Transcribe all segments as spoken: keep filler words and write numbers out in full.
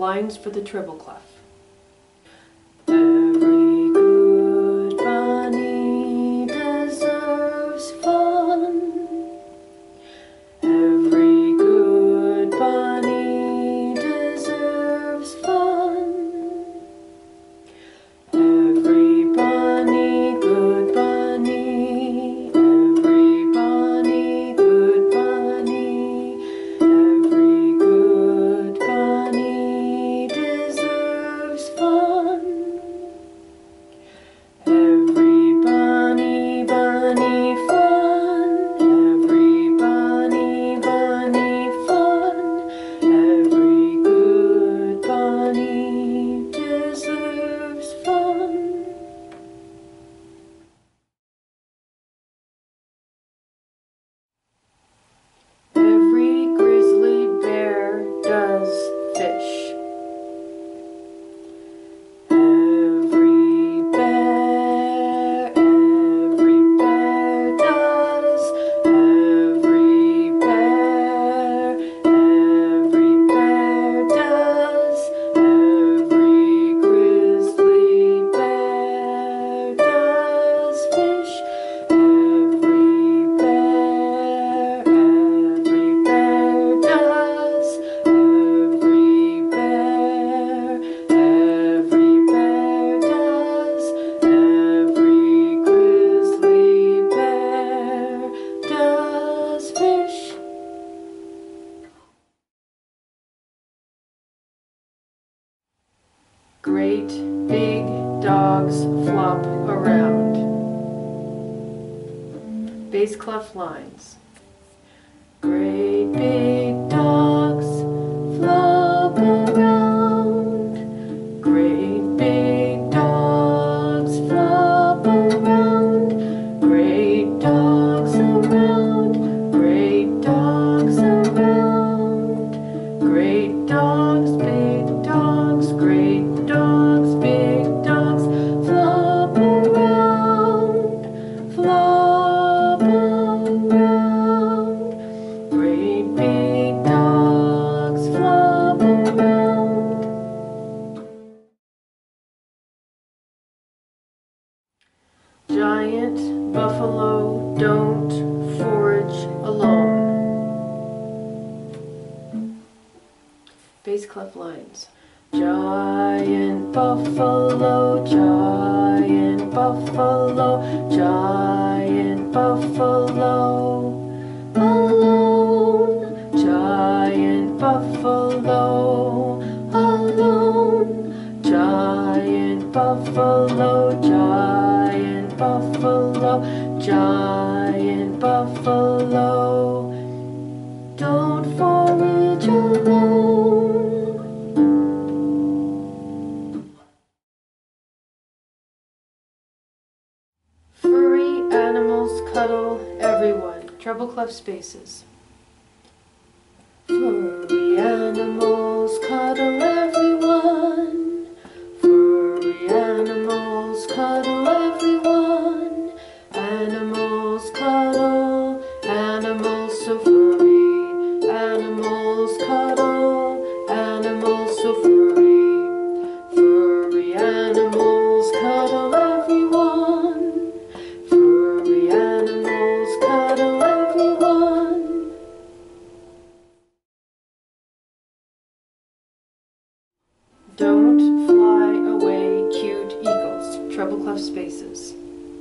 lines for the treble clef. Every good bunny deserves fun. Every good bunny deserves fun. Every bunny, good bunny. Every bunny, good bunny. Every good bunny deserves fun. Every bunny, bunny fun. Every bunny, bunny fun. Every good bunny deserves fun. Every grizzly bear does fish. Every bear, every bear does. Every bear, every bear does. Every grizzly bear does fish. Every bear, every bear does. Every bear, every bear does. Every grizzly bear does fish. Great big dogs flop around. Bass clef lines. Great big dogs flop around. Great big dogs flop around. Great dogs around. Great dogs around. Great dogs, big dogs, great dogs, big dogs flop around. Flop around. Great big dogs flop around. Giant buffalo don't forage alone. Bass clef lines. Giant buffalo, giant buffalo, giant buffalo alone. Giant buffalo alone. Giant buffalo, giant buffalo, giant buffalo don't forage alone. Furry animals cuddle everyone. Treble clef spaces. Furry animals cuddle everyone. Furry animals cuddle everyone. Animals cuddle, animals so furry. Animals cuddle, animals so furry. Furry animals cuddle everyone. Furry animals cuddle everyone. Don't fly away, cute eagles. Treble clef spaces.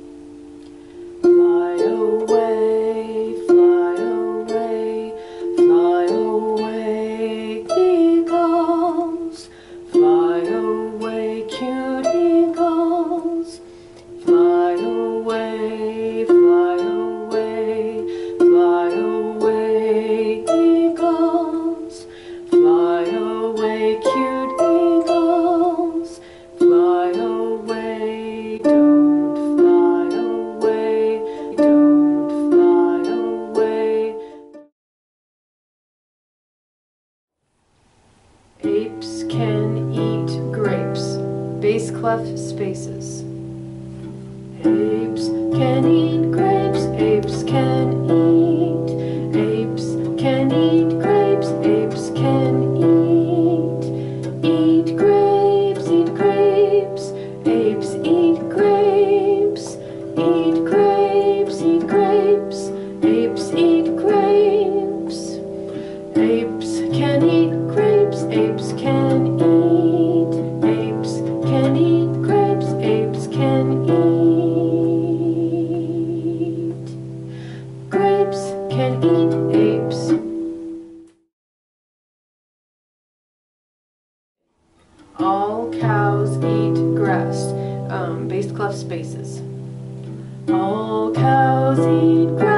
Fly away, fly away, fly away, eagles. Fly away, cute eagles. Fly away, fly away, fly away, eagles. Fly away, cute eagles. Fly away, don't fly away, don't fly away. Apes can eat grapes. Bass clef spaces. Apes can eat grapes, apes can eat. Apes can eat grapes, apes can eat. Eat eat. Grapes can eat apes. All cows eat grass. Um, bass clef spaces. All cows eat grass.